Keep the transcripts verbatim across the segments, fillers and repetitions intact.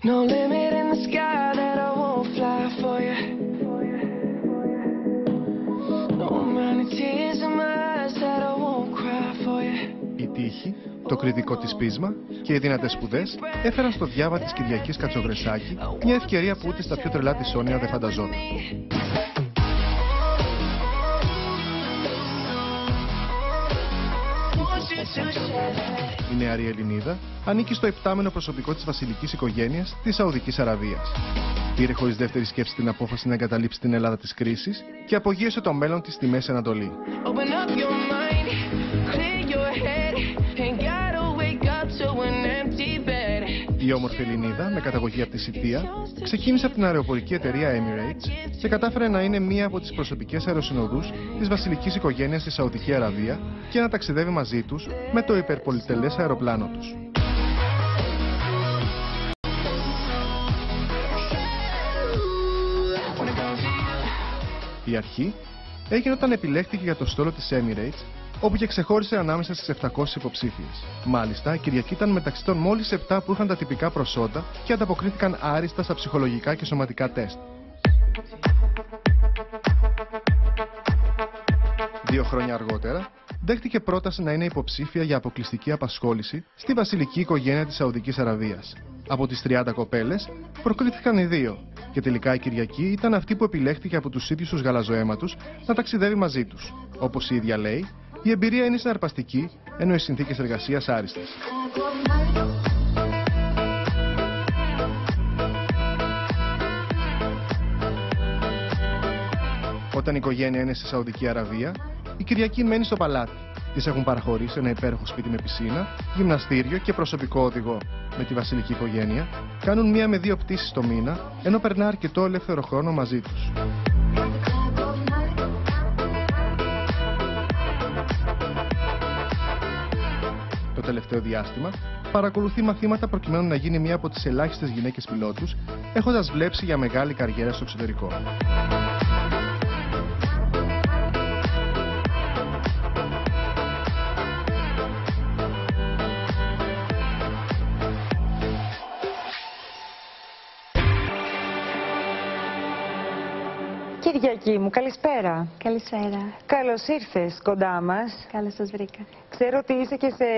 No limit in the sky that I won't fly for you. No amount of tears in my eyes that I won't cry for you. Η τύχη, το κριτικό της πείσμα και οι δυνατές σπουδές έφεραν στο διάβα της Κυριακής Κατσοβρεσάκη μια ευκαιρία που ούτε στα πιο τρελά της όνειρα δεν φανταζόταν. Η νεαρή Ελληνίδα ανήκει στο επτάμενο προσωπικό της βασιλικής οικογένειας της Σαουδικής Αραβίας. Πήρε χωρίς δεύτερη σκέψη την απόφαση να εγκαταλείψει την Ελλάδα της κρίσης και απογείωσε το μέλλον της στη Μέση Ανατολή. Η όμορφη Ελληνίδα, με καταγωγή από τη Σιτία, ξεκίνησε από την αεροπορική εταιρεία Emirates και κατάφερε να είναι μία από τις προσωπικές αεροσυνοδούς της βασιλικής οικογένειας στη Σαουδική Αραβία και να ταξιδεύει μαζί τους με το υπερπολιτελές αεροπλάνο τους. Η αρχή έγινε όταν επιλέχθηκε για το στόλο της Emirates, όπου και ξεχώρισε ανάμεσα στις επτακόσιες υποψήφιες. Μάλιστα, η Κυριακή ήταν μεταξύ των μόλις επτά που είχαν τα τυπικά προσόντα και ανταποκρίθηκαν άριστα στα ψυχολογικά και σωματικά τεστ. Δύο χρόνια αργότερα, δέχτηκε πρόταση να είναι υποψήφια για αποκλειστική απασχόληση στη βασιλική οικογένεια της Σαουδικής Αραβίας. Από τις τριάντα κοπέλες, προκρίθηκαν οι δύο και τελικά η Κυριακή ήταν αυτή που επιλέχθηκε από τους ίδιους τους γαλαζοαίματους να ταξιδεύει μαζί τους. Όπως η ίδια λέει, η εμπειρία είναι συναρπαστική, ενώ οι συνθήκες εργασίας άριστες. Όταν η οικογένεια είναι στη Σαουδική Αραβία, η Κυριακή μένει στο παλάτι. Της έχουν παραχωρήσει ένα υπέροχο σπίτι με πισίνα, γυμναστήριο και προσωπικό οδηγό. Με τη βασιλική οικογένεια κάνουν μία με δύο πτήσεις το μήνα, ενώ περνά αρκετό ελεύθερο χρόνο μαζί τους. Το τελευταίο διάστημα παρακολουθεί μαθήματα προκειμένου να γίνει μία από τις ελάχιστες γυναίκες πιλότους, έχοντας βλέψει για μεγάλη καριέρα στο εξωτερικό. Κυριακή μου, καλησπέρα. Καλησπέρα. Καλώς ήρθες κοντά μας. Καλώς σας βρήκα. Ξέρω ότι είσαι και σε,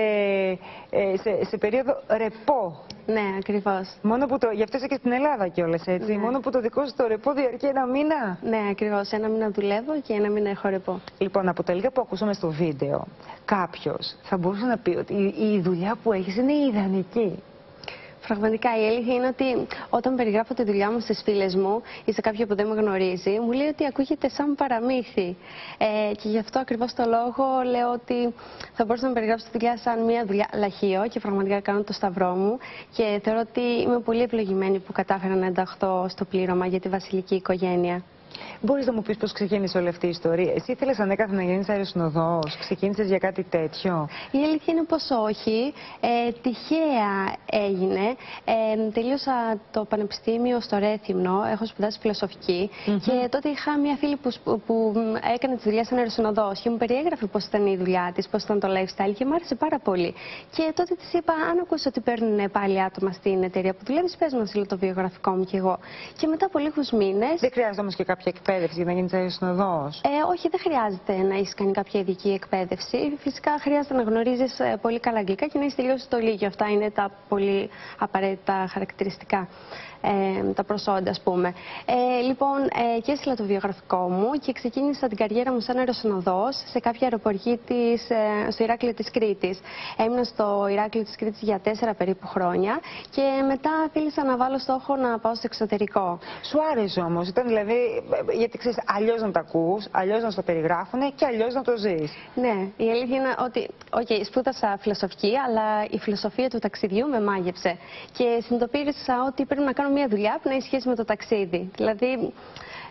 σε, σε περίοδο ρεπό. Ναι, ακριβώς. Μόνο που το, γι' αυτό είσαι και στην Ελλάδα κιόλας, έτσι. Ναι. Μόνο που το δικό σου το ρεπό διαρκεί ένα μήνα. Ναι, ακριβώς. Ένα μήνα δουλεύω και ένα μήνα έχω ρεπό. Λοιπόν, από τα λίγα που ακούσαμε στο βίντεο, κάποιος θα μπορούσε να πει ότι η, η δουλειά που έχεις είναι ιδανική. Πραγματικά η αλήθεια είναι ότι όταν περιγράφω τη δουλειά μου στις φίλες μου ή σε κάποιον που δεν με γνωρίζει, μου λέει ότι ακούγεται σαν παραμύθι. Ε, και γι' αυτό ακριβώς το λόγο λέω ότι θα μπορούσα να περιγράψω τη δουλειά σαν μια δουλειά λαχείο και πραγματικά κάνω το σταυρό μου. Και θεωρώ ότι είμαι πολύ ευλογημένη που κατάφερα να ενταχθώ στο πλήρωμα για τη βασιλική οικογένεια. Μπορείς να μου πεις πώς ξεκίνησε όλη αυτή η ιστορία? Εσύ ήθελες ανέκαθεν να γίνεις αεροσυνοδός, ξεκίνησες για κάτι τέτοιο? Η αλήθεια είναι πως όχι. Ε, τυχαία έγινε. Ε, τελείωσα το πανεπιστήμιο στο Ρέθυμνο, έχω σπουδάσει φιλοσοφική mm-hmm. και τότε είχα μια φίλη που, που έκανε τη δουλειά σαν αεροσυνοδός και μου περιέγραφε πώς ήταν η δουλειά της, πώς ήταν το lifestyle και μου άρεσε πάρα πολύ. Και τότε της είπα, αν ακούσεις ότι παίρνουν πάλι άτομα στην εταιρεία που δουλεύεις, πες μας το βιογραφικό μου κι εγώ. Και μετά από λίγους μήνες. Δεν χρειάζεται όμως και κάποια εκπαίδευση για να γίνεις αεροσυνοδός? Ε, όχι, δεν χρειάζεται να έχεις κάνει κάποια ειδική εκπαίδευση. Φυσικά χρειάζεται να γνωρίζεις ε, πολύ καλά αγγλικά και να έχεις τελειώσει το Λύκειο. Αυτά είναι τα πολύ απαραίτητα χαρακτηριστικά. Ε, τα προσόντα, ας πούμε. Ε, λοιπόν, ε, και έστειλα το βιογραφικό μου και ξεκίνησα την καριέρα μου σαν αεροσυνοδός σε κάποια αεροπορική της, ε, στο Ηράκλειο της Κρήτης. Έμεινα στο Ηράκλειο της Κρήτης για τέσσερα περίπου χρόνια και μετά θέλησα να βάλω στόχο να πάω στο εξωτερικό. Σου άρεσε όμως? Ήταν δηλαδή, γιατί ξέρεις, αλλιώς να τα ακούς, αλλιώς να στο περιγράφουν και αλλιώς να το ζεις. Ναι, η αλήθεια είναι ότι, okay, σπούδασα φιλοσοφική, αλλά η φιλοσοφία του ταξιδιού με μάγεψε. Και συνειδητοποίησα ότι πρέπει να κάνω μια δουλειά που να έχει σχέση με το ταξίδι. Δηλαδή,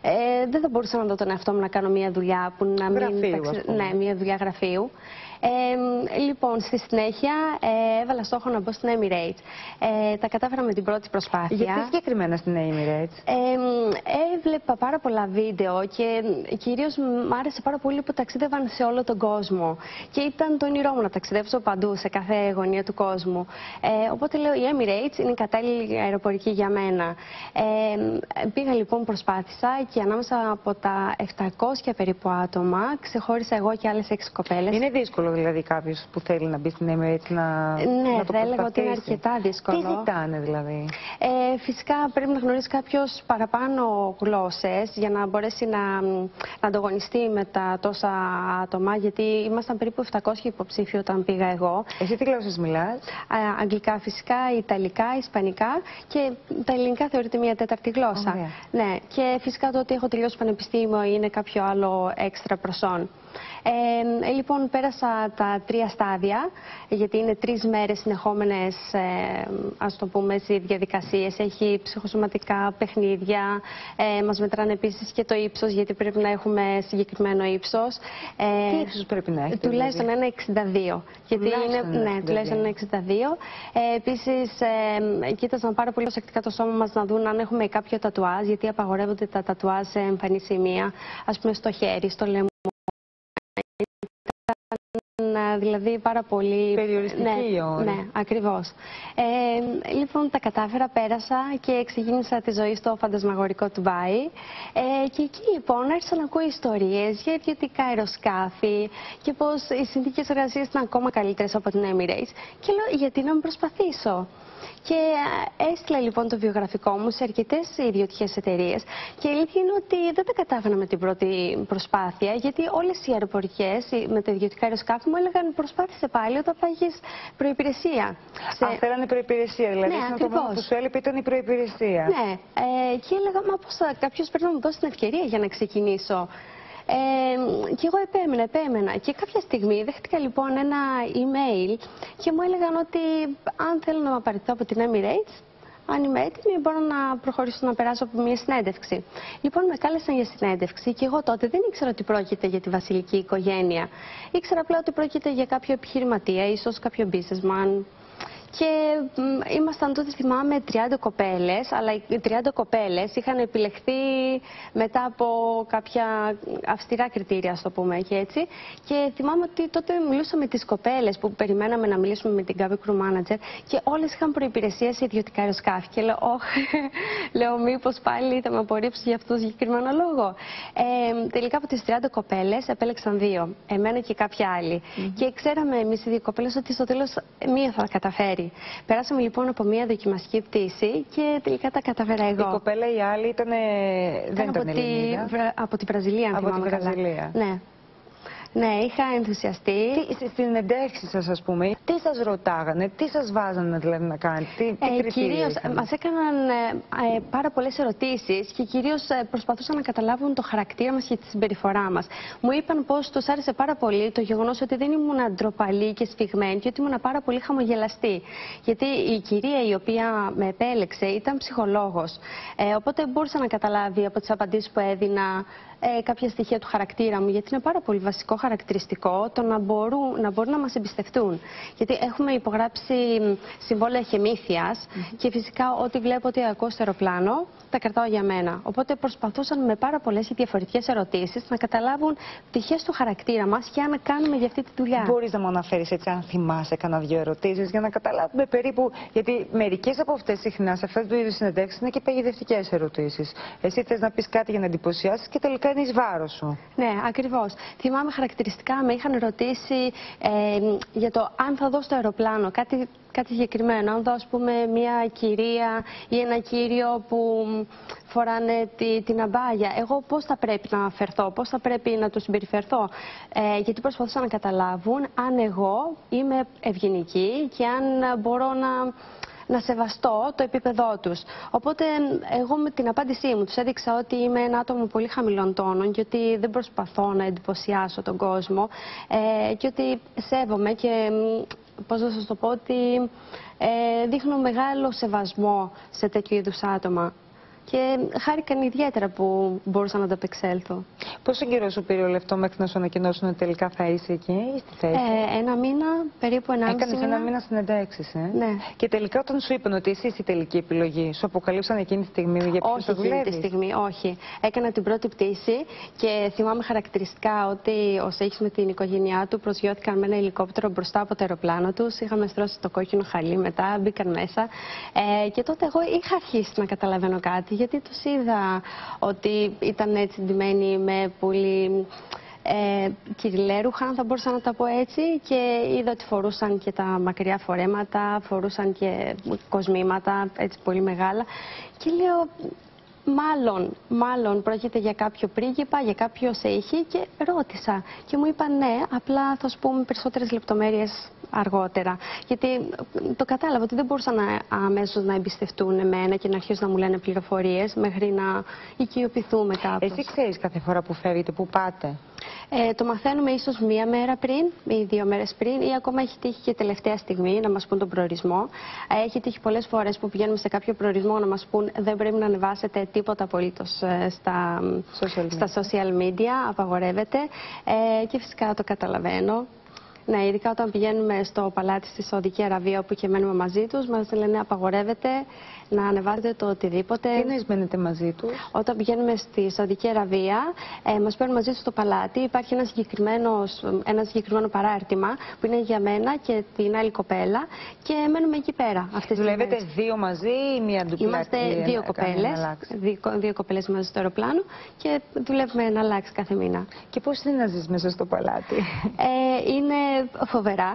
Ε, δεν θα μπορούσα να δω τον εαυτό μου να κάνω μια δουλειά που να μην. Γραφείου, ταξι... ας πούμε. Ναι, μια δουλειά γραφείου. Ε, λοιπόν, στη συνέχεια ε, έβαλα στόχο να μπω στην Emirates. Ε, τα κατάφερα με την πρώτη προσπάθεια. Γιατί συγκεκριμένα στην Emirates? Ε, έβλεπα πάρα πολλά βίντεο και κυρίως μ' άρεσε πάρα πολύ που ταξίδευαν σε όλο τον κόσμο. Και ήταν το όνειρό μου να ταξιδέψω παντού, σε κάθε γωνία του κόσμου. Ε, οπότε λέω, η Emirates είναι η κατάλληλη αεροπορική για μένα. Ε, πήγα λοιπόν, προσπάθησα και ανάμεσα από τα επτακόσια περίπου άτομα ξεχώρισα εγώ και άλλες έξι κοπέλες. Είναι δύσκολο δηλαδή κάποιος που θέλει να μπει στην Emirates να, ναι, να το θα έλεγα ότι είναι προσπαθήσει? αρκετά δύσκολο. Τι ζητάνε δηλαδή? Ε, φυσικά πρέπει να γνωρίζει κάποιος παραπάνω γλώσσες για να μπορέσει να, να ανταγωνιστεί με τα τόσα άτομα, γιατί ήμασταν περίπου επτακόσιοι υποψήφοι όταν πήγα εγώ. Εσύ τι γλώσσες μιλάς? Α, αγγλικά φυσικά, ιταλικά, ισπανικά και τα ελληνικά θεωρείται μια τέταρτη γλώσσα. Ωραία. Ναι, και φυσικά το ότι έχω τελειώσει πανεπιστήμιο είναι κάποιο άλλο έξτρα προσόν. Ε, λοιπόν, πέρασα τα τρία στάδια, γιατί είναι τρεις μέρες συνεχόμενες, ε, ας το πούμε, οι διαδικασίες. Έχει ψυχοσωματικά παιχνίδια, ε, μας μετράνε επίσης και το ύψος, γιατί πρέπει να έχουμε συγκεκριμένο ύψος. Ε, Τι ύψος πρέπει να έχει? Τουλάχιστον δηλαδή? ένα εξήντα δύο. Γιατί Τουλάχιστον είναι, ένα ναι, εξήντα δύο. τουλάχιστον ένα εξήντα δύο. Ε, επίσης, ε, κοίταζαν πάρα πολύ προσεκτικά το σώμα μας να δουν αν έχουμε κάποιο τατουάζ, γιατί απαγορεύονται τα τατουάζ σε εμφανή σημεία, ας πούμε στο χέρι, στο λαιμό. Δηλαδή πάρα πολύ περιοριστική ναι, η όρη. ναι, ακριβώς. Ε, λοιπόν, τα κατάφερα, πέρασα και ξεκίνησα τη ζωή στο φαντασμαγορικό Ντουμπάι. Ε, και εκεί λοιπόν άρχισα να ακούω ιστορίες για ιδιωτικά αεροσκάφη και πως οι συνθήκες εργασίας ήταν ακόμα καλύτερες από την Emirates. Και λέω, γιατί να μην προσπαθήσω. Και έστειλα λοιπόν το βιογραφικό μου σε αρκετές ιδιωτικές εταιρείες. Και η αλήθεια είναι ότι δεν τα κατάφερα με την πρώτη προσπάθεια, γιατί όλες οι αεροπορικές με τα ιδιωτικά αεροσκάφη μου έλεγαν προσπάθησε πάλι όταν θα έχεις προϋπηρεσία. Σε... Α, θέλανε προϋπηρεσία, δηλαδή. Ναι, το μόνο που σου έλειπε ήταν η προϋπηρεσία. Ναι, ε, και έλεγα, μα πώς θα, κάποιος πρέπει να μου δώσει την ευκαιρία για να ξεκινήσω. Ε, και εγώ επέμενα, επέμενα. Και κάποια στιγμή δέχτηκα λοιπόν ένα email και μου έλεγαν ότι αν θέλω να με απαρτηθώ από την Emirates, αν είμαι έτοιμη, μπορώ να προχωρήσω να περάσω από μια συνέντευξη. Λοιπόν, με κάλεσαν για συνέντευξη και εγώ τότε δεν ήξερα ότι πρόκειται για τη βασιλική οικογένεια. Ήξερα απλά ότι πρόκειται για κάποιο επιχειρηματία, ίσως κάποιο businessman. Και ήμασταν τότε, θυμάμαι, τριάντα κοπέλες, αλλά οι τριάντα κοπέλες είχαν επιλεχθεί μετά από κάποια αυστηρά κριτήρια, ας το πούμε και έτσι. Και θυμάμαι ότι τότε μιλούσα με τις κοπέλες που περιμέναμε να μιλήσουμε με την cabin crew manager και όλες είχαν προϋπηρεσία σε ιδιωτικά αεροσκάφη. Και λέω, όχι, λέω, μήπως πάλι θα με απορρίψουν για αυτό το συγκεκριμένο λόγο. Ε, τελικά από τις τριάντα κοπέλες επέλεξαν δύο, εμένα και κάποια άλλη. Mm-hmm. Και ξέραμε εμείς οι δύο κοπέλες ότι στο τέλος μία θα καταφέρει. Περάσαμε λοιπόν από μια δοκιμαστική πτήση και τελικά τα καταφέρα εγώ. Η κοπέλα η άλλη ήταν, δεν ήταν Ελληνίδα. Τη, από τη Βραζιλία, αν από θυμάμαι τη Βραζιλία. Καλά. Ναι. Ναι, είχα ενθουσιαστεί. Τι, στην εντέξη σας, ας πούμε, τι σας ρωτάγανε, τι σας βάζανε δηλαδή να κάνετε, τι, τι ε, κριτήρια κυρίως είχαν? μας έκαναν ε, ε, πάρα πολλές ερωτήσεις και κυρίως ε, προσπαθούσαν να καταλάβουν το χαρακτήρα μας και τη συμπεριφορά μας. Μου είπαν πως τους άρεσε πάρα πολύ το γεγονός ότι δεν ήμουν ντροπαλή και σφιγμένη και ότι ήμουν πάρα πολύ χαμογελαστή. Γιατί η κυρία η οποία με επέλεξε ήταν ψυχολόγος. Ε, οπότε μπορούσα να καταλάβει από τις απαντήσεις που έδινα ε, κάποια στοιχεία του χαρακτήρα μου, γιατί είναι πάρα πολύ βασικό χαρακτηριστικό το να μπορούν να, μπορούν να μας εμπιστευτούν. Γιατί έχουμε υπογράψει συμβόλαια χεμήθειας mm-hmm. και φυσικά ό,τι βλέπω ότι ακούω στο αεροπλάνο τα κρατάω για μένα. Οπότε προσπαθούσαν με πάρα πολλές διαφορετικές ερωτήσεις να καταλάβουν πτυχές του χαρακτήρα μας και αν κάνουμε για αυτή τη δουλειά. Μπορείς να μου αναφέρεις έτσι, αν θυμάσαι, κάνα δύο ερωτήσεις για να καταλάβουμε περίπου. Γιατί μερικές από αυτές συχνά σε αυτές του είδους συνεντεύξεις είναι και παγιδευτικές ερωτήσεις. Εσύ θες να πεις κάτι για να εντυπωσιάσεις και τελικά είναι εις βάρος σου. Ναι, ακριβώς. Θυμάμαι χαρακτηριστικά με είχαν ρωτήσει ε, για το αν θα δω στο αεροπλάνο κάτι, κάτι συγκεκριμένο. Αν δω, ας πούμε, μια κυρία ή ένα κύριο που φοράνε τη, την αμπάγια. Εγώ πώς θα πρέπει να φερθώ, πώς θα πρέπει να τους συμπεριφερθώ. Ε, γιατί προσπαθούσαν να καταλάβουν αν εγώ είμαι ευγενική και αν μπορώ να... να σεβαστώ το επίπεδό τους. Οπότε εγώ με την απάντησή μου τους έδειξα ότι είμαι ένα άτομο πολύ χαμηλών τόνων και ότι δεν προσπαθώ να εντυπωσιάσω τον κόσμο ε, και ότι σέβομαι και πώς να σας το πω, ότι ε, δείχνω μεγάλο σεβασμό σε τέτοιου είδους άτομα. και χάρηκαν ιδιαίτερα που μπορούσα να ανταπεξέλθω. Πόσο καιρό σου πήρε όλο αυτό μέχρι να σου ανακοινώσουν ότι τελικά θα είσαι εκεί ή στη θέση? Ε, ένα μήνα, περίπου ενάμιση μήνα. Έκανες ένα μήνα συνεντεύξεις, ε? Ναι. Και τελικά όταν σου είπαν ότι εσύ είσαι η τελική επιλογή, σου αποκαλύψαν εκείνη τη στιγμή για ποιους θα δουλεύεις? Όχι εκείνη τη στιγμή, όχι. Έκανα την πρώτη πτήση και θυμάμαι χαρακτηριστικά ότι ο Σέχης με την οικογένειά του προσγειώθηκαν με ένα ελικόπτερο μπροστά από το αεροπλάνο τους. Είχαμε στρώσει το κόκκινο χαλί μετά, μπήκαν μέσα. Ε, και τότε εγώ είχα αρχίσει να καταλαβαίνω κάτι, γιατί τους είδα ότι ήταν έτσι ντυμένοι με πολύ ε, κυριλέρουχα, αν θα μπορούσα να τα πω έτσι, και είδα ότι φορούσαν και τα μακριά φορέματα, φορούσαν και κοσμήματα έτσι πολύ μεγάλα και λέω μάλλον, μάλλον πρόκειται για κάποιο πρίγκιπα, για κάποιο Σέιχη, και ρώτησα και μου είπαν ναι, απλά θα σου πούμε περισσότερες λεπτομέρειες αργότερα. Γιατί το κατάλαβα ότι δεν μπορούσαν αμέσως να εμπιστευτούν εμένα και να αρχίσουν να μου λένε πληροφορίες μέχρι να οικειοποιηθούμε κάπως. Εσύ ξέρεις κάθε φορά που φεύγετε, που πάτε? Ε, το μαθαίνουμε ίσως μία μέρα πριν ή δύο μέρες πριν, ή ακόμα έχει τύχει και τελευταία στιγμή να μας πούν τον προορισμό. Ε, έχει τύχει πολλές φορές που πηγαίνουμε σε κάποιο προορισμό να μας πούν δεν πρέπει να ανεβάσετε τίποτα απολύτως ε, στα, social στα social media, απαγορεύεται. Ε, και φυσικά το καταλαβαίνω. Ναι, ειδικά όταν πηγαίνουμε στο παλάτι στη Σαουδική Αραβία, όπου και μένουμε μαζί τους, μας λένε απαγορεύεται να ανεβάζετε το οτιδήποτε. Τι εννοείς μένετε μαζί τους? Όταν πηγαίνουμε στη Σαουδική Αραβία, ε, μας παίρνουν μαζί τους στο παλάτι. Υπάρχει ένα, ένα συγκεκριμένο παράρτημα που είναι για μένα και την άλλη κοπέλα και μένουμε εκεί πέρα. Δουλεύετε δύο μαζί ή μία ντουπλά? Είμαστε δύο κοπέλες, δύο, δύο κοπέλες μαζί στο αεροπλάνο και δουλεύουμε να αλλάξει κάθε μήνα. Και πώς είναι να ζεις μέσα στο παλάτι? Ε, είναι φοβερά.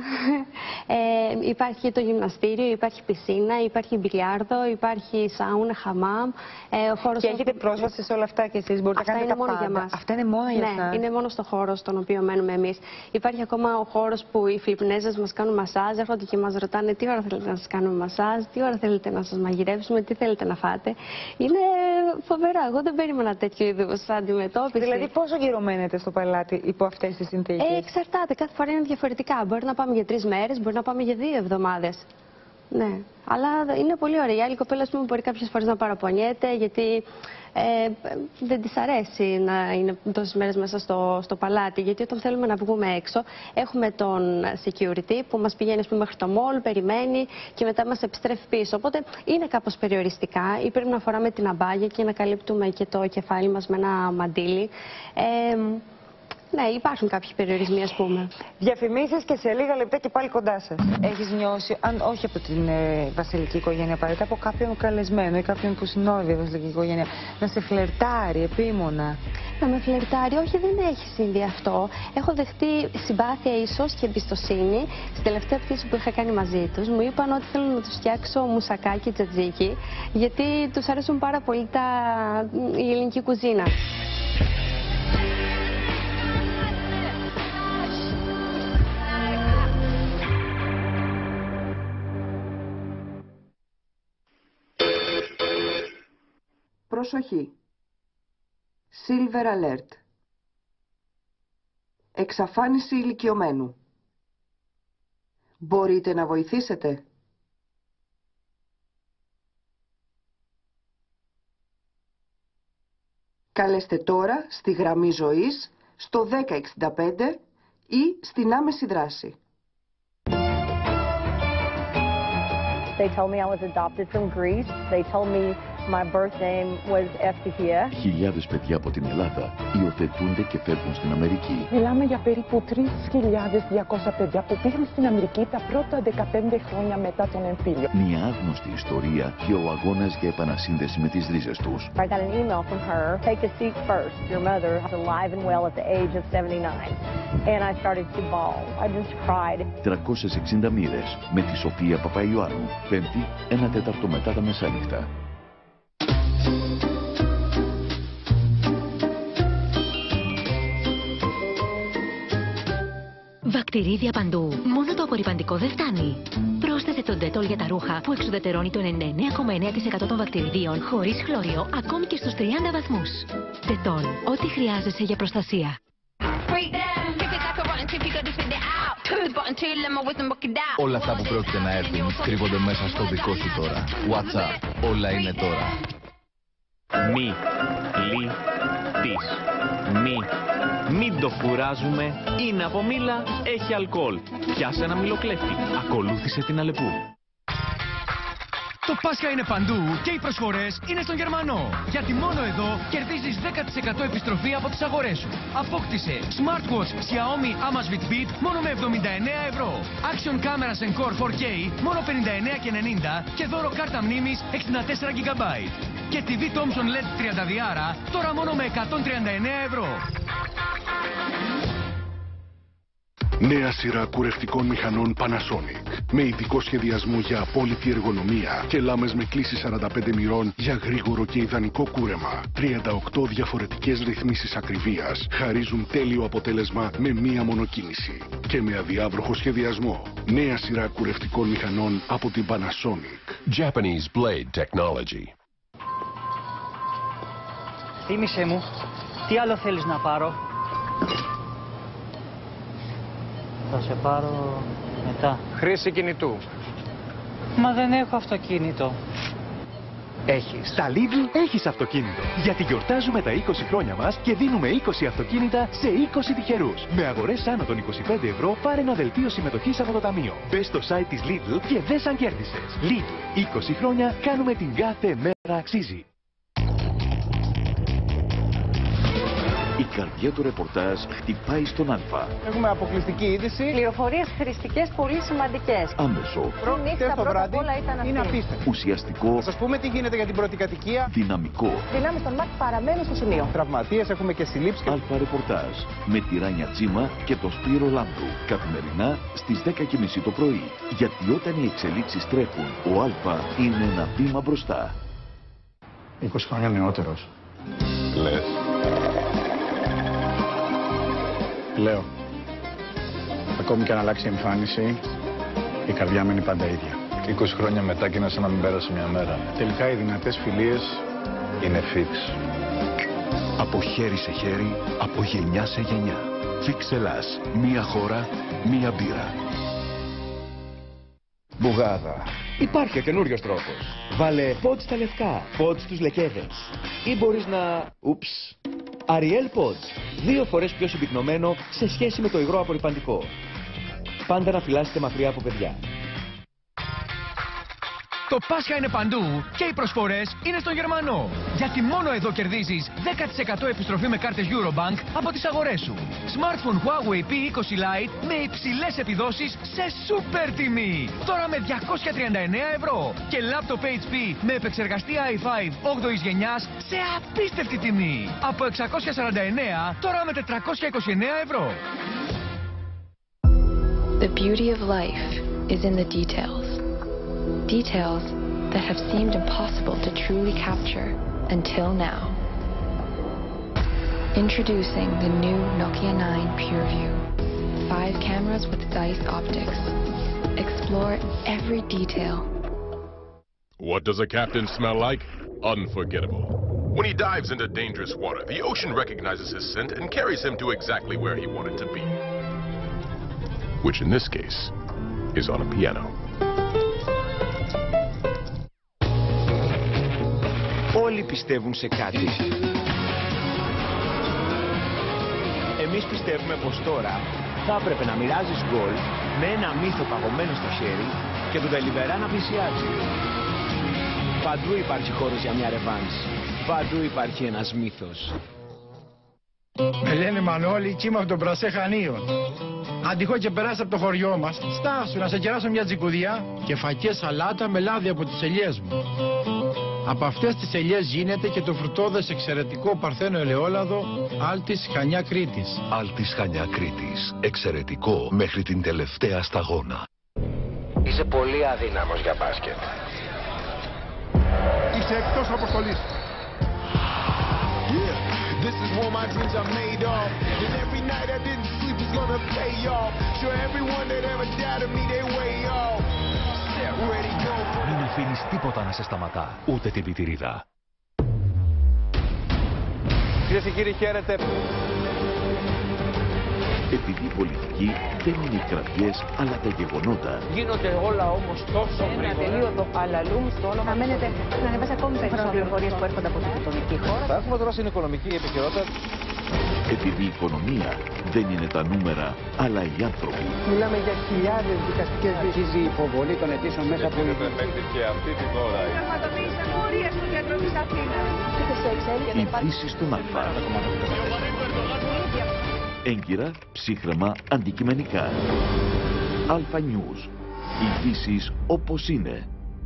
Ε, υπάρχει και το γυμναστήριο, υπάρχει πισίνα, υπάρχει μπιλιάρδο, υπάρχει σάουνα, χαμάμ. Ε, ο χώρος και έχετε πρόσβαση σε όλα αυτά και εσείς μπορείτε αυτά να κάνετε είναι τα μόνο πάντα? Για μας. Αυτά είναι μόνο για ναι, εσάς? είναι μόνο στο χώρο στον οποίο μένουμε εμείς. Υπάρχει ακόμα ο χώρος που οι Φιλιππινέζες μας κάνουν μασάζ, έρχονται και μας ρωτάνε τι ώρα θέλετε να σας κάνουμε μασάζ, τι ώρα θέλετε να σας μαγειρεύσουμε, τι θέλετε να φάτε. Είναι φοβερά. Εγώ δεν περίμενα τέτοιου είδους αντιμετώπιση. Δηλαδή, πόσο καιρό μένετε στο παλάτι υπό αυτές τις συνθήκες? Ε, εξαρτάται. Κάθε φορά είναι διαφορετικά. Μπορεί να πάμε για τρεις μέρες, μπορεί να πάμε για δύο εβδομάδες. Ναι, αλλά είναι πολύ ωραία. Η άλλη κοπέλα, ας πούμε, μπορεί κάποιες φορές να παραπονιέται, γιατί ε, δεν της αρέσει να είναι τόσες μέρες μέσα στο, στο παλάτι. Γιατί όταν θέλουμε να βγούμε έξω, έχουμε τον security που μας πηγαίνει, ας πούμε, μέχρι το mall, περιμένει και μετά μας επιστρέφει πίσω. Οπότε είναι κάπως περιοριστικά, ή πρέπει να φοράμε την αμπάγια και να καλύπτουμε και το κεφάλι μας με ένα μαντίλι. Ε, Ναι, υπάρχουν κάποιοι περιορισμοί, ας πούμε. Διαφημίσεις και σε λίγα λεπτά και πάλι κοντά σας. Έχεις νιώσει, αν όχι από την ε, βασιλική οικογένεια απαραίτητα, από κάποιον καλεσμένο ή κάποιον που συνόδευε η βασιλική οικογένεια, να σε φλερτάρει επίμονα? Να με φλερτάρει, όχι, δεν έχει συμβεί αυτό. Έχω δεχτεί συμπάθεια ίσως και εμπιστοσύνη. Στην τελευταία πτήση που είχα κάνει μαζί τους, μου είπαν ότι θέλω να τους φτιάξω μουσακάκι τζατζίκι, γιατί τους αρέσουν πάρα πολύ τα... η ελληνική κουζίνα. Προσοχή. Silver Alert. Εξαφάνιση ηλικιωμένου. Μπορείτε να βοηθήσετε? Καλέστε τώρα στη γραμμή ζωής στο δέκα εξήντα πέντε ή στην άμεση δράση. They told me I was adopted from Greece. They told me my birth name was Ευτυχία. Χιλιάδες παιδιά από την Ελλάδα υιοθετούνται και φεύγουν στην Αμερική. Μιλάμε για περίπου τρεις χιλιάδες διακόσια παιδιά που πήγαν στην Αμερική τα πρώτα δεκαπέντε χρόνια μετά τον εμφύλιο. Μια άγνωστη ιστορία και ο αγώνας για επανασύνδεση με τις ρίζες τους. I got an email from her. Take a seat first. Your mother is alive and well at the age of seventy-nine. And I started to bawl. I just cried. τριακόσιες εξήντα μοίρες με τη Σοφία Παπαϊωάννου. Πέμπτη, ένα τέταρτο μετά τα μεσάνυχτα. Βακτηρίδια παντού. Μόνο το απορρυπαντικό δεν φτάνει. Πρόσθεσε τον Dettol για τα ρούχα που εξουδετερώνει το ενενήντα εννέα κόμμα εννέα τοις εκατό των βακτηριδίων χωρίς χλώριο ακόμη και στους τριάντα βαθμούς. Dettol. Ό,τι χρειάζεσαι για προστασία. Όλα αυτά που πρόκειται να έρθουν κρύβονται μέσα στο δικό σου τώρα. WhatsApp. Όλα είναι τώρα. Μη, λι, της. Μη. Μην το κουράζουμε. Είναι από μήλα, έχει αλκοόλ. Πιάσε ένα μηλοκλέφτη. Ακολούθησε την Αλεπού. Το Πάσχα είναι παντού και οι προσφορές είναι στον Γερμανό. Γιατί μόνο εδώ κερδίζεις δέκα τοις εκατό επιστροφή από τις αγορές σου. Απόκτησε Smartwatch Xiaomi Amazfit Beat μόνο με εβδομήντα εννέα ευρώ. Action Camera Encore φορ κέι μόνο πενήντα εννέα και ενενήντα και δώρο κάρτα μνήμης εξήντα τέσσερα τζι μπι. Και τι βι Thomson ελ ι ντι τριάντα διάρα τώρα μόνο με εκατόν τριάντα εννέα ευρώ. Νέα σειρά κουρευτικών μηχανών Panasonic. Με ειδικό σχεδιασμό για απόλυτη εργονομία και λάμες με κλίση σαράντα πέντε μοιρών για γρήγορο και ιδανικό κούρεμα. τριάντα οκτώ διαφορετικές ρυθμίσεις ακριβίας χαρίζουν τέλειο αποτέλεσμα με μία μονοκίνηση. Και με αδιάβροχο σχεδιασμό. Νέα σειρά κουρευτικών μηχανών από την Panasonic. Japanese Blade Technology. Θύμησέ μου, τι άλλο θέλεις να πάρω? Θα σε πάρω μετά. Χρήση κινητού. Μα δεν έχω αυτοκίνητο. Έχεις. Στα Lidl έχεις αυτοκίνητο. Γιατί γιορτάζουμε τα είκοσι χρόνια μας και δίνουμε είκοσι αυτοκίνητα σε είκοσι τυχερούς. Με αγορές άνω των είκοσι πέντε ευρώ πάρε ένα δελτίο συμμετοχής από το ταμείο. Μπες στο site της Lidl και δες αν κέρδισες. Lidl. είκοσι χρόνια κάνουμε την κάθε μέρα αξίζει. Η καρδιά του ρεπορτάζ χτυπάει στον Α. Έχουμε αποκλειστική είδηση. Πληροφορίες χρηστικές πολύ σημαντικές. Άμεσο. Προμήθεια πρώτα απ' όλα ήταν αυτή. Είναι απίστευτο. Ουσιαστικό. Θα σας πούμε τι γίνεται για την πρώτη κατοικία. Δυναμικό. Δυνάμεις των ΜΑΚ παραμένουν στο σημείο. Τραυματίες, έχουμε και συλλήψεις. Α ρεπορτάζ. Με τη Ράνια Τσίμα και το Σπύρο Λάμπρου. Καθημερινά στις δέκα και μισή το πρωί. Γιατί όταν οι εξελίξεις τρέχουν, ο Α είναι ένα βήμα μπροστά. είκοσι χρόνια νεότερος. Λες. Λέω, ακόμη και αν αλλάξει η εμφάνιση, η καρδιά μένει πάντα ίδια. είκοσι χρόνια μετά και είναι σαν να μην πέρασε μια μέρα. Τελικά οι δυνατές φιλίες είναι φίξ. Από χέρι σε χέρι, από γενιά σε γενιά. Φίξ Ελλάς. Μία χώρα, μία μπύρα. Μπουγάδα. Υπάρχει ο καινούριος τρόπος. Βάλε πότς στα λευκά, πότς στους λεκέδες. Ή μπορείς να... Ούψ. Αριέλ Pods. Δύο φορές πιο συμπυκνωμένο σε σχέση με το υγρό απορρυπαντικό. Πάντα να φυλάσσετε μακριά από παιδιά. Το Πάσχα είναι παντού και οι προσφορές είναι στον Γερμανό. Γιατί μόνο εδώ κερδίζεις δέκα τοις εκατό επιστροφή με κάρτες Eurobank από τις αγορές σου. Smartphone Huawei πι είκοσι Lite με υψηλές επιδόσεις σε σούπερ τιμή. Τώρα με διακόσια τριάντα εννέα ευρώ. Και laptop έιτς πι με επεξεργαστή άι φάιβ όγδοης γενιάς σε απίστευτη τιμή. Από εξακόσια σαράντα εννέα τώρα με τετρακόσια είκοσι εννέα ευρώ. The beauty of life is in the details. Details that have seemed impossible to truly capture until now. Introducing the new Nokia nine PureView. Five cameras with Zeiss optics. Explore every detail. What does a captain smell like? Unforgettable. When he dives into dangerous water, the ocean recognizes his scent and carries him to exactly where he wanted to be. Which in this case is on a piano. Όλοι πιστεύουν σε κάτι. Εμείς πιστεύουμε πως τώρα θα έπρεπε να μοιράζεις γκολ με ένα μύθο παγωμένο στο χέρι και τον Τελιβερά να πλησιάζει. Παντού υπάρχει χώρος για μια ρεβάνς. Παντού υπάρχει ένας μύθος. Με λένε Μανώλη και είμαι από τον Πρασέ Χανίων. Αν τυχόν και περάσει από το χωριό μας, στάσου να σε κεράσω μια τζικουδιά και φακές σαλάτα με λάδι από τις ελιές μου. Από αυτές τις ελιές γίνεται και το φρουτόδες εξαιρετικό παρθένο ελαιόλαδο Άλτης Χανιά Κρήτης. Άλτης Χανιά Κρήτης. Εξαιρετικό μέχρι την τελευταία σταγόνα. Είσαι πολύ αδύναμος για μπάσκετ. Είσαι εκτός αποστολής. Yeah, this is what my dreams are made of. And every night I didn't sleep is gonna pay off. Sure, everyone that ever doubted me, they way off. Ready, go. Μην αφήνεις τίποτα να σε σταματά, ούτε την πιτηρίδα. Κυρίες και κύριοι, χαίρετε. Επειδή η πολιτική δεν είναι οι κραυγές, αλλά τα γεγονότα. Γίνονται όλα όμως τόσο γρήγορα. Ένα τελείωτο αλαλούμ στο όνομα. Να μένετε να ανεβάσει ακόμη περισσότερες πληροφορίες που έρχονται από την γειτονική χώρα. Θα έχουμε τώρα στην οικονομική επικαιρότητα. Επειδή η οικονομία δεν είναι τα νούμερα, αλλά οι άνθρωποι. Μιλάμε για χιλιάδες δικαστικές αρχίζει η υποβολή των αιτήσεων μέσα από την και αυτή την ώρα. Πραγματοποίησαν μόρια στο κέντρο της Αθήνας. Η Δύση στον Αλφα. Έγκυρα, ψύχρεμα, αντικειμενικά. Αλφα News. Η Δύση όπως είναι.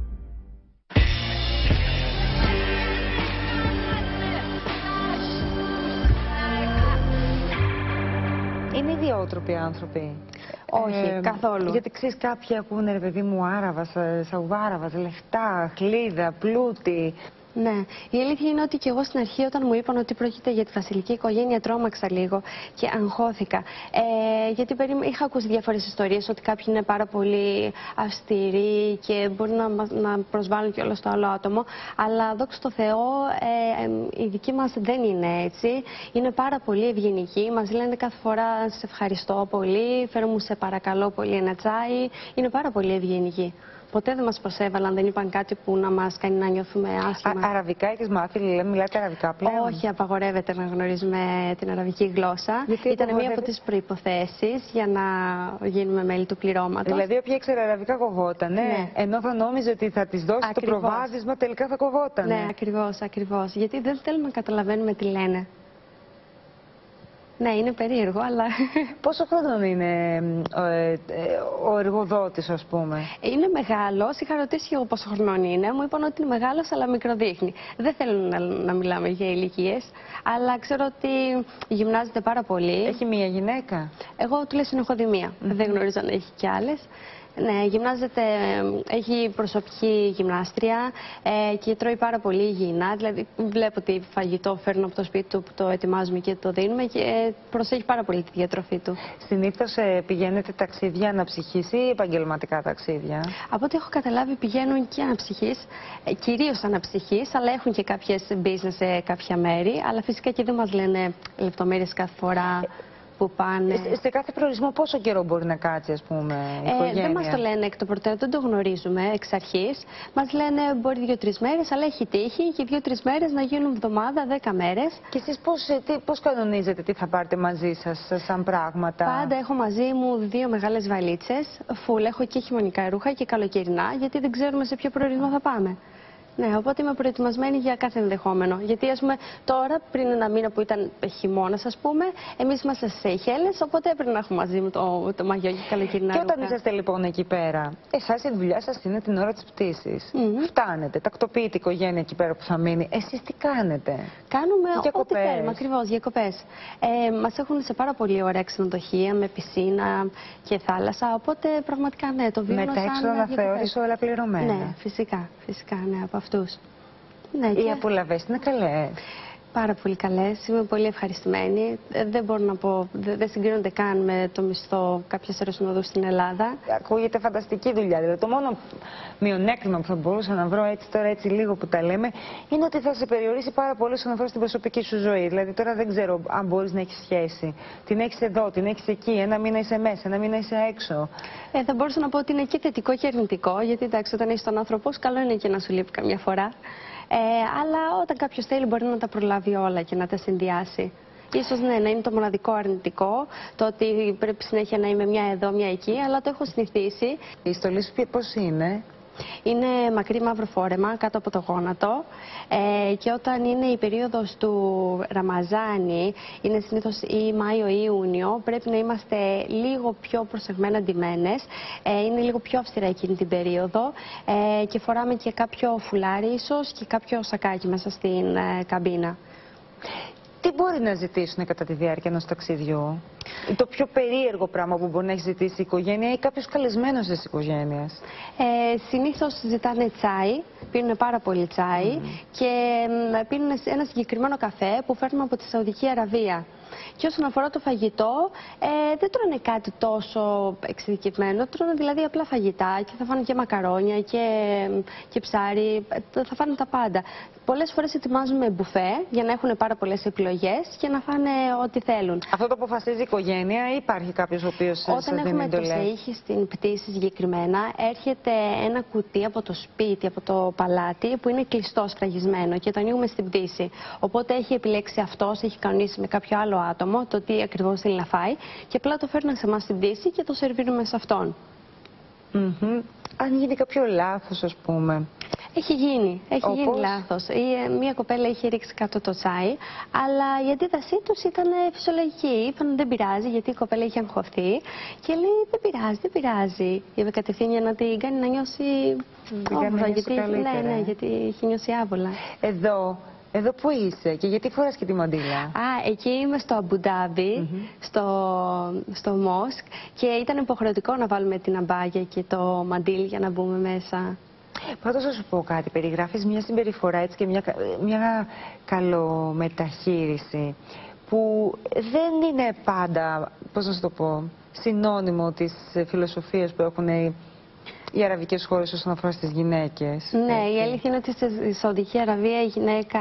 Είναι ιδιότροποι άνθρωποι. Όχι, ε, καθόλου. Γιατί ξέρεις, κάποιοι ακούνε, ρε παιδί μου, Άραβας, Σαουδάραβας, λεφτά, χλίδα, πλούτη. Ναι, η αλήθεια είναι ότι και εγώ στην αρχή, όταν μου είπαν ότι πρόκειται για τη βασιλική οικογένεια, τρόμαξα λίγο και αγχώθηκα. Ε, γιατί είχα ακούσει διάφορες ιστορίες ότι κάποιοι είναι πάρα πολύ αυστηροί και μπορεί να, να προσβάλλουν και όλο το άλλο άτομο. Αλλά δόξα τω Θεώ, ε, ε, οι δικοί μας δεν είναι έτσι. Είναι πάρα πολύ ευγενικοί. Μας λένε κάθε φορά σε ευχαριστώ πολύ, φέρω μου σε παρακαλώ πολύ ένα τσάι. Είναι πάρα πολύ ευγενικοί. Ποτέ δεν μας προσέβαλαν, δεν είπαν κάτι που να μας κάνει να νιώθουμε άσχημα. Α, αραβικά έχεις μάθει, λέμε, μιλάτε αραβικά πλέον? Όχι, απαγορεύεται να γνωρίζουμε την αραβική γλώσσα. Γιατί ήταν απαγορεύεται? μία από τις προϋποθέσεις για να γίνουμε μέλη του πληρώματος. Δηλαδή, όποια ήξερε αραβικά κοβότανε, ναι. Ενώ θα νόμιζε ότι θα της δώσει ακριβώς το προβάδισμα, τελικά θα κοβότανε. Ναι, ακριβώς, ακριβώς. Γιατί δεν θέλουμε να καταλαβαίνουμε τι λένε. Ναι, είναι περίεργο, αλλά... Πόσο χρόνο είναι ε, ο εργοδότης, ας πούμε? Είναι μεγάλος. Είχα ρωτήσει και εγώ πόσο χρονών είναι. Μου είπαν ότι είναι μεγάλος, αλλά μικροδείχνει. Δεν θέλουν να, να μιλάμε για ηλικίες, αλλά ξέρω ότι γυμνάζεται πάρα πολύ. Έχει μία γυναίκα? Εγώ τουλάχιστον έχω δει μία. Mm-hmm. Δεν γνωρίζω αν έχει κι άλλες. Ναι, γυμνάζεται, έχει προσωπική γυμνάστρια ε, και τρώει πάρα πολύ υγιεινά. Δηλαδή, βλέπω ότι φαγητό φέρνω από το σπίτι του που το ετοιμάζουμε και το δίνουμε και προσέχει πάρα πολύ τη διατροφή του. Συνήθως ε, πηγαίνετε ταξίδια αναψυχής ή επαγγελματικά ταξίδια? Από ό,τι έχω καταλάβει, πηγαίνουν και αναψυχής, ε, κυρίως αναψυχής, αλλά έχουν και κάποιες business σε κάποια μέρη. Αλλά φυσικά και δεν μας λένε λεπτομέρειες κάθε φορά. Που πάνε. Σε κάθε προορισμό πόσο καιρό μπορεί να κάτσει, ας πούμε, η οικογένεια? Ε, δεν μας το λένε εκ των προτέρων, δεν το γνωρίζουμε εξ αρχής. Μας λένε μπορεί δύο-τρεις μέρες, αλλά έχει τύχει και δύο-τρεις μέρες να γίνουν εβδομάδα, δέκα μέρες. Και εσείς πώς, τι, πώς κανονίζετε, τι θα πάρετε μαζί σας σαν πράγματα? Πάντα έχω μαζί μου δύο μεγάλες βαλίτσες, φουλ, έχω και χειμωνικά ρούχα και καλοκαιρινά, γιατί δεν ξέρουμε σε ποιο προορισμό θα πάμε. Ναι, οπότε είμαι προετοιμασμένη για κάθε ενδεχόμενο. Γιατί, ας πούμε, τώρα, πριν ένα μήνα που ήταν χειμώνας, ας πούμε, εμείς είμαστε στις Σεϊχέλες, οπότε έπρεπε να έχουμε μαζί μου το, το μαγιό και καλοκαιρινά ρούχα. Και όταν είσαστε λοιπόν εκεί πέρα, εσάς η δουλειά σας είναι την ώρα της πτήσης. Mm-hmm. Φτάνετε, τακτοποιείτε η οικογένεια εκεί πέρα που θα μείνει. Εσείς τι κάνετε? Κάνουμε ό,τι θέλουμε, ακριβώς, διακοπές. Ε, μας έχουν σε πάρα πολύ ωραία ξενοδοχεία, με πισίνα και θάλασσα, οπότε πραγματικά ναι, το βίωμα σαν... Με τα έξοδα αναθεώρηση όλα πληρωμένα. Ναι, φυσικά, φυσικά, ναι, από αυτούς. Ναι, οι και... απολαβές είναι καλές. Πάρα πολύ καλές. Είμαι πολύ ευχαριστημένη. Δεν μπορώ να πω, δεν συγκρίνονται καν με το μισθό κάποιες αεροσυνοδού στην Ελλάδα. Ακούγεται φανταστική δουλειά. Δηλαδή, το μόνο μειονέκτημα που θα μπορούσα να βρω έτσι τώρα, έτσι λίγο που τα λέμε, είναι ότι θα σε περιορίσει πάρα πολύ όσον αφορά στην προσωπική σου ζωή. Δηλαδή, τώρα δεν ξέρω αν μπορείς να έχεις σχέση. Την έχεις εδώ, την έχεις εκεί. Ένα μήνα είσαι μέσα, ένα μήνα είσαι έξω. Ε, θα μπορούσα να πω ότι είναι και θετικό και αρνητικό. Γιατί εντάξει, όταν έχεις τον άνθρωπό, καλό είναι και να σου λείπει καμιά φορά. Ε, αλλά όταν κάποιος θέλει μπορεί να τα προλάβει όλα και να τα συνδυάσει. Ίσως ναι, να είναι το μοναδικό αρνητικό, το ότι πρέπει συνέχεια να είμαι μια εδώ, μια εκεί, αλλά το έχω συνηθίσει. Η στολή σου πώς είναι? Είναι μακρύ μαύρο φόρεμα κάτω από το γόνατο ε, και όταν είναι η περίοδος του Ραμαζάνι, είναι συνήθως ή Μάιο ή Ιούνιο, πρέπει να είμαστε λίγο πιο προσεγμένα ντυμένες. Ε, είναι λίγο πιο αυστηρά εκείνη την περίοδο ε, και φοράμε και κάποιο φουλάρι ίσως και κάποιο σακάκι μέσα στην ε, καμπίνα. Τι μπορεί να ζητήσουν κατά τη διάρκεια ενός ταξιδιού? Το πιο περίεργο πράγμα που μπορεί να έχει ζητήσει η οικογένεια ή κάποιος καλεσμένος της οικογένειας? Ε, συνήθως ζητάνε τσάι, πίνουν πάρα πολύ τσάι mm. και ε, πίνουν ένα συγκεκριμένο καφέ που φέρνουμε από τη Σαουδική Αραβία. Και όσον αφορά το φαγητό, ε, δεν τρώνε κάτι τόσο εξειδικευμένο. Τρώνε δηλαδή απλά φαγητά και θα φάνε και μακαρόνια και, και ψάρι. Θα φάνε τα πάντα. Πολλές φορές ετοιμάζουμε μπουφέ για να έχουν πάρα πολλές επιλογές και να φάνε ό,τι θέλουν. Αυτό το αποφασίζει η οικογένεια ή υπάρχει κάποιος ο οποίος σας δίνει Όταν έχουμε το εντολές? ΣΕΙΧ στην πτήση συγκεκριμένα, έρχεται ένα κουτί από το σπίτι, από το παλάτι, που είναι κλειστό, σφραγισμένο και το ανοίγουμε στην πτήση. Οπότε έχει επιλέξει αυτός, έχει κανονίσει με κάποιο άλλο άτομο το τι ακριβώς θέλει να φάει και απλά το φέρνει σε εμάς στην πτήση και το σερβίρουμε σε αυτόν. Mm-hmm. Αν γίνει κάποιο λάθος, ας πούμε. Έχει γίνει, έχει Όπως... γίνει λάθος. Η, μία κοπέλα είχε ρίξει κάτω το τσάι, αλλά η αντίδρασή τους ήταν φυσιολογική. Είπαν δεν πειράζει, γιατί η κοπέλα είχε αγχωθεί και λέει δεν πειράζει, δεν πειράζει. Είπε κατευθείαν να την κάνει να νιώσει όμορφα, γιατί, ναι, ναι, γιατί είχε νιώσει άβολα. Εδώ, εδώ που είσαι και γιατί φοράς και τη μαντήλα? Α, εκεί είμαι στο Αμπουντάμπι, mm-hmm. στο, στο Μόσκ και ήταν υποχρεωτικό να βάλουμε την αμπάγια και το μαντήλι για να μπούμε μέσα. Πρώτα θα σου πω κάτι, περιγράφεις μια συμπεριφορά έτσι και μια, μια καλομεταχείριση που δεν είναι πάντα, πώς να σου το πω, συνώνυμο της φιλοσοφίας που έχουν οι, οι αραβικές χώρες όσον αφορά στις γυναίκες. Ναι, έτσι. Η αλήθεια είναι ότι στη Σαουδική Αραβία η γυναίκα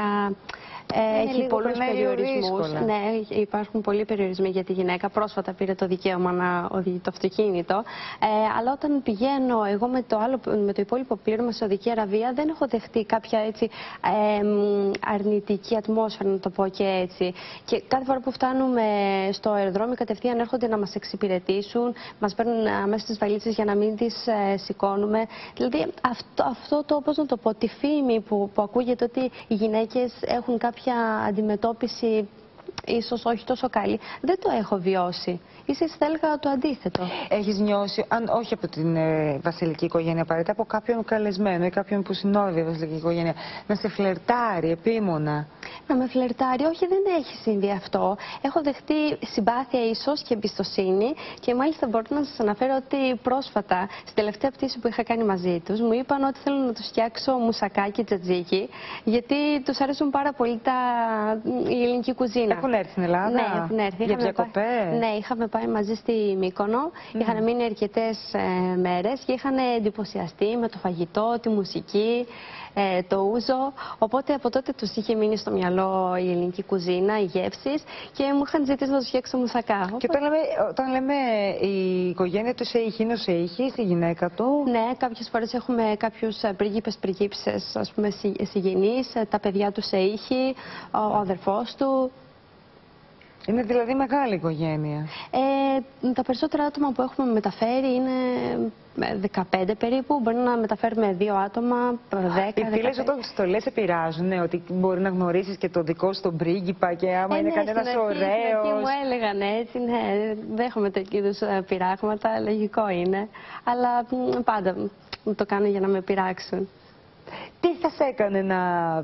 Ε, έχει πολλούς περιορισμούς. Ναι, υπάρχουν πολλοί περιορισμοί για τη γυναίκα. Πρόσφατα πήρε το δικαίωμα να οδηγεί το αυτοκίνητο. Ε, αλλά όταν πηγαίνω εγώ με το, άλλο, με το υπόλοιπο πλήρωμα στη Σαουδική Αραβία, δεν έχω δεχτεί κάποια έτσι, ε, αρνητική ατμόσφαιρα, να το πω και έτσι. Και κάθε φορά που φτάνουμε στο αεροδρόμιο, κατευθείαν έρχονται να μας εξυπηρετήσουν, μας παίρνουν αμέσως τις βαλίτσες για να μην τις ε, σηκώνουμε. Δηλαδή, αυτό, αυτό το, πώς να το πω, τη φήμη που, που ακούγεται ότι οι γυναίκες έχουν κάποια αντιμετώπιση ίσως όχι τόσο καλή, δεν το έχω βιώσει. Ίσως θα έλεγα το αντίθετο. Έχεις νιώσει, αν όχι από την ε, βασιλική οικογένεια απαραίτητα, από κάποιον καλεσμένο ή κάποιον που συνόδευε η βασιλική οικογένεια, να σε φλερτάρει επίμονα? Να με φλερτάρει, όχι, δεν έχει συμβεί αυτό. Έχω δεχτεί συμπάθεια ίσως και εμπιστοσύνη και μάλιστα μπορώ να σας αναφέρω ότι πρόσφατα, στην τελευταία πτήση που είχα κάνει μαζί τους, μου είπαν ότι θέλω να τους φτιάξω μουσακάκι τζατζίκι, γιατί τους αρέσουν πάρα πολύ τα... η ελληνική κουζίνα. Έχουν έρθει στην Ελλάδα? Ναι, έχουν έρθει. Για διακοπές? Ναι, είχαμε πάει μαζί στη Μύκονο, mm. είχαν μείνει αρκετές ε, μέρες και είχαν εντυπωσιαστεί με το φαγητό, τη μουσική, ε, το ούζο. Οπότε από τότε τους είχε μείνει στο μυαλό η ελληνική κουζίνα, οι γεύσεις και μου είχαν ζητήσει να τους φτιάξω μουσακά. Και όταν λέμε, όταν λέμε η οικογένεια του Σέιχ, είναι ο Σέιχης, η γυναίκα του? Ναι, κάποιες φορές έχουμε κάποιους πριγκίπες, πριγκίψες, ας πούμε, συγγενείς, τα παιδιά του Σέιχη, ο, ο αδερφός του. Είναι δηλαδή μεγάλη οικογένεια. Ε, τα περισσότερα άτομα που έχουμε μεταφέρει είναι δεκαπέντε περίπου. Μπορεί να μεταφέρουμε δύο άτομα, δέκα. Οι φίλες όταν το λες επηρεάζουν, ναι, ότι μπορεί να γνωρίσεις και το δικό σου τον πρίγκιπα και άμα ε, είναι ναι, κανένας ωραίος. Στην αρχή μου έλεγαν έτσι, ναι, δέχομαι τέτοιου είδους πειράγματα, λογικό είναι. Αλλά πάντα το κάνω για να με πειράξουν. Τι θα σε έκανε να...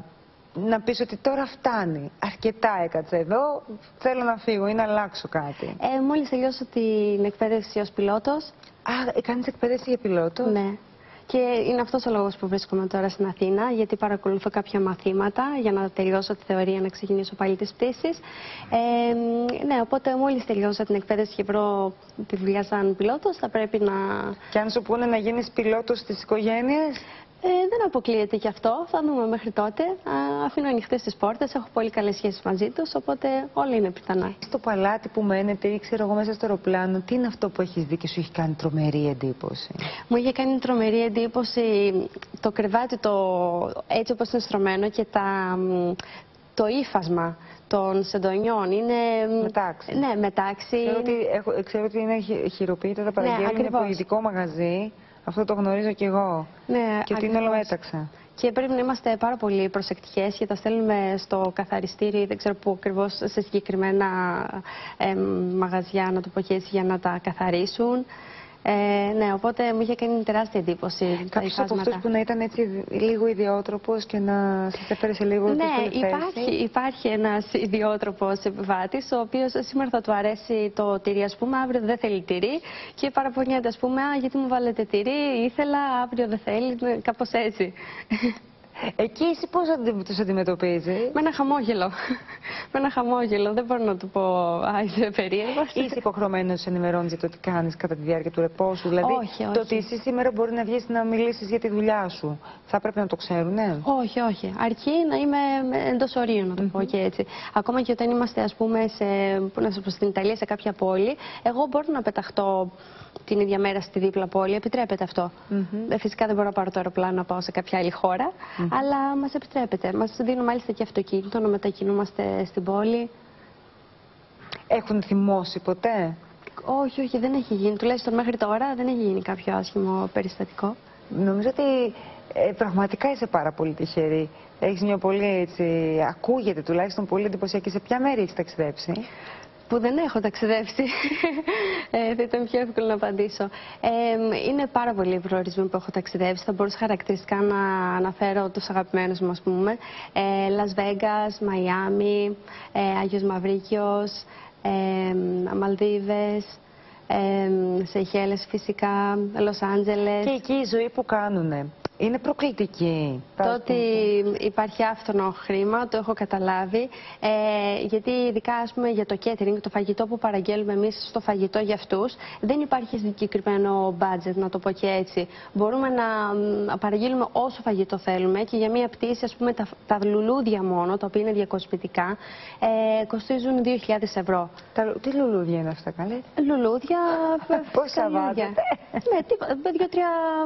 να πεις ότι τώρα φτάνει, αρκετά έκατσα εδώ, θέλω να φύγω ή να αλλάξω κάτι? Ε, μόλις τελειώσω την εκπαίδευση ως πιλότος. Α, κάνεις εκπαίδευση για πιλότος? Ναι. Και είναι αυτός ο λόγος που βρίσκομαι τώρα στην Αθήνα, γιατί παρακολουθώ κάποια μαθήματα για να τελειώσω τη θεωρία, να ξεκινήσω πάλι τις πτήσεις. Ε, ναι, οπότε μόλις τελειώσω την εκπαίδευση και βρω τη δουλειά σαν πιλότος, θα πρέπει να... Και αν σου πούνε να γίνεις πιλότος της οικογένειας? Ε, δεν αποκλείεται και αυτό. Θα δούμε μέχρι τότε. Α, αφήνω ανοιχτές τις πόρτες. Έχω πολύ καλές σχέσεις μαζί τους, οπότε όλα είναι πιθανά. Στο παλάτι που μένετε ή ξέρω εγώ μέσα στο αεροπλάνο, τι είναι αυτό που έχεις δει και σου έχει κάνει τρομερή εντύπωση? Μου είχε κάνει τρομερή εντύπωση το κρεβάτι, το έτσι όπως είναι στρωμένο και τα, το ύφασμα των σεντονιών. Είναι μετάξι. Ναι, μετάξι. Ξέρω ότι, έχω, ξέρω ότι είναι χειροποίητα, τα παραγγέλνουν, ναι, από ειδικό μαγαζί. Αυτό το γνωρίζω κι εγώ. Ναι, και ότι είναι όλο μέταξα. Και πρέπει να είμαστε πάρα πολύ προσεκτικές και τα στέλνουμε στο καθαριστήρι, δεν ξέρω πού ακριβώς, σε συγκεκριμένα ε, μαγαζιά, να το πω και έτσι, για να τα καθαρίσουν. Ε, ναι, οπότε μου είχε κάνει τεράστια εντύπωση. Κάποιος από αυτούς που να ήταν έτσι λίγο ιδιότροπος και να σας έφερε σε λίγο δύσκολη θέση? Ναι, υπάρχει, υπάρχει ένας ιδιότροπος επιβάτης, ο οποίος σήμερα θα του αρέσει το τυρί, ας πούμε, αύριο δεν θέλει τυρί και παραπονιέται, ας πούμε, α, γιατί μου βάλετε τυρί, ήθελα, αύριο δεν θέλει, κάπως έτσι. Εκεί εσύ πώς τους αντιμετωπίζεις? Με ένα χαμόγελο. Με ένα χαμόγελο. Δεν μπορώ να του πω «Α, είσαι περίεργος». Είσαι υποχρεωμένος να τους ενημερώνεις για το τι κάνεις κατά τη διάρκεια του ρεπό σου? Δηλαδή, όχι, όχι. το ότι εσύ σήμερα μπορεί να βγεις να μιλήσεις για τη δουλειά σου, θα πρέπει να το ξέρουν, ναι? Όχι, όχι. Αρκεί να είμαι εντός ορίων, να το πω και έτσι. Ακόμα και όταν είμαστε, ας πούμε, σε, που να σας πω, στην Ιταλία, σε κάποια πόλη, εγώ μπορώ να πεταχτώ την ίδια μέρα στη δίπλα πόλη. Επιτρέπεται αυτό. Mm-hmm. Φυσικά δεν μπορώ να πάρω το αεροπλάνο να πάω σε κάποια άλλη χώρα, mm-hmm. αλλά μας επιτρέπεται. Μας δίνουν μάλιστα και αυτοκίνητο να μετακινούμαστε στην πόλη. Έχουν θυμώσει ποτέ? Όχι, όχι, δεν έχει γίνει. Τουλάχιστον μέχρι τώρα δεν έχει γίνει κάποιο άσχημο περιστατικό. Νομίζω ότι ε, πραγματικά είσαι πάρα πολύ τυχερή. Έχεις μια πολύ, έτσι, ακούγεται τουλάχιστον πολύ εντυπωσιακή. Σε ποια μέρη έχεις ταξιδέψει? Που δεν έχω ταξιδέψει. ε, θα ήταν πιο εύκολο να απαντήσω. Ε, είναι πάρα πολλοί οι προορισμοί που έχω ταξιδέψει. Θα μπορούσα χαρακτηριστικά να αναφέρω τους αγαπημένους μου, ας πούμε. Ε, Las Vegas, Miami, ε, Άγιος Μαυρίκιος, ε, Μαλδίβες, ε, Σεϊχέλες φυσικά, Λος Άντζελες. Και εκεί η ζωή που κάνουνε είναι προκλητική? Το ότι υπάρχει άφθονο χρήμα, το έχω καταλάβει. Ε, γιατί ειδικά, ας πούμε, για το catering, το φαγητό που παραγγέλνουμε εμείς στο φαγητό για αυτούς, δεν υπάρχει συγκεκριμένο budget, να το πω και έτσι. Μπορούμε να, να παραγγείλουμε όσο φαγητό θέλουμε και για μία πτήση, ας πούμε, τα, τα λουλούδια μόνο, τα οποία είναι διακοσμητικά, ε, κοστίζουν δύο χιλιάδες ευρώ. Τα, τι λουλούδια είναι αυτά, καλέ? Λουλούδια. Πόσα βάζετε? Ναι, δύο-τρία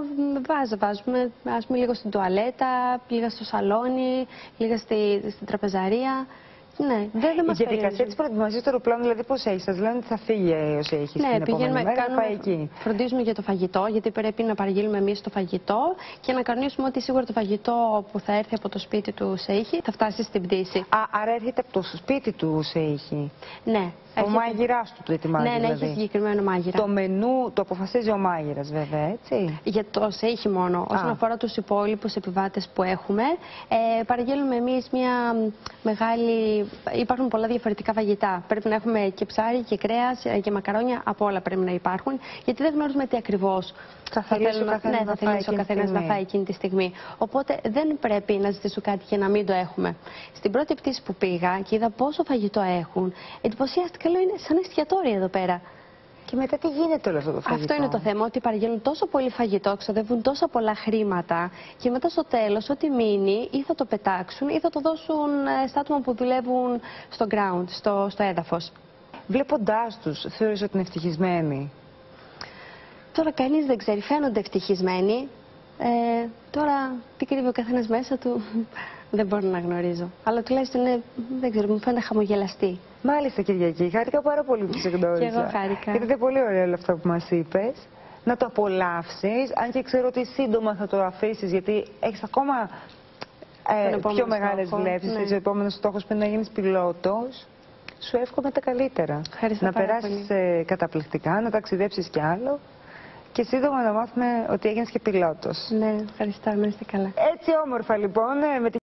βάζα βάζουμε. Ας πούμε λίγο στην τουαλέτα, λίγα στο σαλόνι, λίγα στη, στην τραπεζαρία. Ναι, δεν, δεν μας η διαδικασία της προετοιμασίας του αεροπλάνου, δηλαδή πώς έχεις? Σας λένε ότι θα φύγει όσοι έχεις ναι, την επόμενη μέρα, κάνουμε, πάει εκεί. Φροντίζουμε για το φαγητό, γιατί πρέπει να παραγγείλουμε εμείς το φαγητό και να κανονίσουμε ότι σίγουρα το φαγητό που θα έρθει από το σπίτι του Σέιχη θα φτάσει στην πτήση. Α, άρα έρχεται από το σπίτι του Σέιχη? Ναι. Ο μάγειρας του το ετοιμάζει, ναι, ναι, δηλαδή. έχει συγκεκριμένο μάγειρα. Το μενού το αποφασίζει ο μάγειρας, βέβαια, έτσι. Για το Σέιχη μόνο. Α. Όσον αφορά τους υπόλοιπους επιβάτες που έχουμε, ε, παραγγέλνουμε εμείς μια μεγάλη. Υπάρχουν πολλά διαφορετικά φαγητά. Πρέπει να έχουμε και ψάρι και κρέας και μακαρόνια, από όλα πρέπει να υπάρχουν, γιατί δεν γνωρίζουμε τι ακριβώς θα θελήσει ο καθένας, ναι, να, θα ο καθένας να φάει εκείνη τη στιγμή. Οπότε δεν πρέπει να ζητήσω κάτι και να μην το έχουμε. Στην πρώτη πτήση που πήγα και είδα πόσο φαγητό έχουν, εντυπωσιάστηκα, λέω, είναι σαν εστιατόρια εδώ πέρα. Και μετά τι γίνεται όλο αυτό το φαγητό? Αυτό είναι το θέμα, ότι παραγγέλνουν τόσο πολύ φαγητό, ξοδεύουν τόσα πολλά χρήματα και μετά στο τέλος ό,τι μείνει ή θα το πετάξουν ή θα το δώσουν στα άτομα που δουλεύουν στο ground, στο, στο έδαφος. Βλέποντάς τους, θεωρείς ότι είναι ευτυχισμένοι? Τώρα κανείς δεν ξέρει, φαίνονται ευτυχισμένοι. Ε, τώρα τι κρύβει ο καθένας μέσα του δεν μπορώ να γνωρίζω. Αλλά τουλάχιστον είναι, δεν ξέρω, μου φαίνεται χαμογελαστή. Μάλιστα, Κυριακή, χάρηκα πάρα πολύ που σε γνώρισα. Και εγώ χάρηκα. Ήταν πολύ ωραία όλα αυτά που μας είπες. Να το απολαύσεις, αν και ξέρω ότι σύντομα θα το αφήσεις, γιατί έχεις ακόμα ε, πιο μεγάλες βλέψεις. Ναι. Ο επόμενος στόχος πρέπει να γίνεις πιλότος. Σου εύχομαι τα καλύτερα. Ευχαριστώ να πάρα περάσεις πολύ. Ε, καταπληκτικά, να ταξιδέψεις κι άλλο. Και σύντομα να μάθουμε ότι έγινες και πιλότος. Ναι, ευχαριστώ, να είστε καλά. Έτσι όμορφα λοιπόν, με